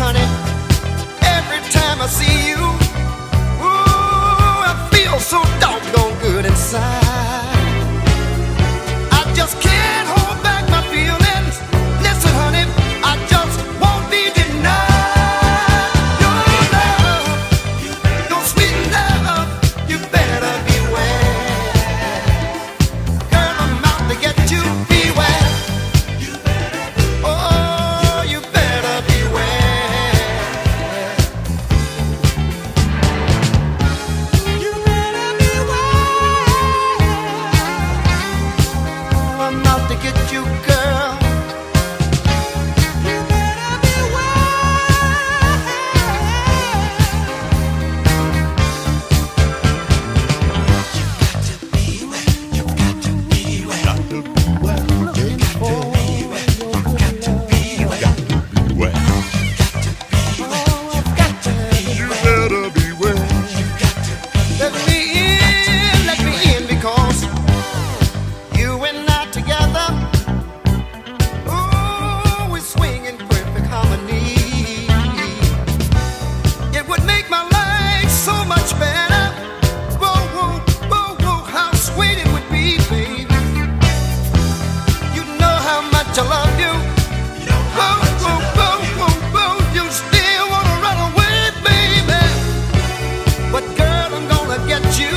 honey, every time I see you, ooh, I feel so doggone good inside. I just can't hold back my feelings. Listen, honey, I just won't be denied. Your love, your sweet love, you better beware. Girl, I'm out to get you, beware. Oh, you better beware. You better beware. I'm out to get you, girl. You better beware. You got to beware. You got to beware. You got to beware. You got to beware. You got to beware. You better beware. Let me in, because you and I together, ooh, we swing in perfect harmony. It would make my life so much better. Whoa, whoa, whoa, whoa, how sweet it would be, baby. You know how much I love you. Whoa, whoa, whoa, whoa, whoa, you still wanna run away, baby. But girl, I'm gonna get you.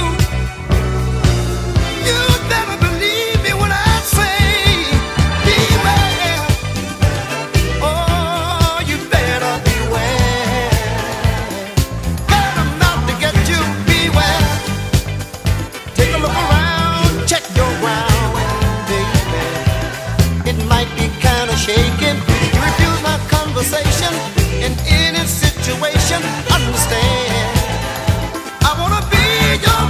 You better believe me when I say beware. Oh, you better beware. Girl, I'm out to get you, beware. Take a look around, check your ground, baby. It might be kinda shaking. You refuse my conversation in any situation. Understand, I wanna be your